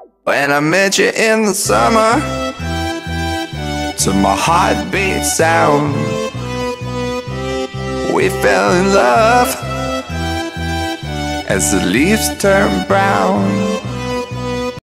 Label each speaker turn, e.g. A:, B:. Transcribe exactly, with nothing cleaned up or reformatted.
A: When I met you in the summer, to my heartbeat sound, we fell in love as the leaves turn brown.